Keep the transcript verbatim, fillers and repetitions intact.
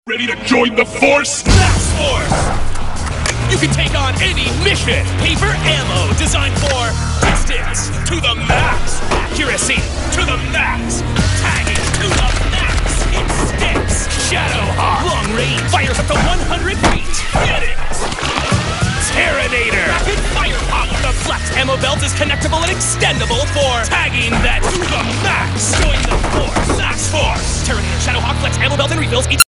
Ready to join the force? Max Force! You can take on any mission! Paper ammo designed for distance to the max! Accuracy to the max! Tagging to the max! It sticks! Shadow Hawk! Long range! Fires up to one hundred feet! Get it! Terminator! Rapid Fire Pop! The flex ammo belt is connectable and extendable for tagging that to the max! Join the force! Max Force! Terminator, Shadow Hawk, flex ammo belt and refills each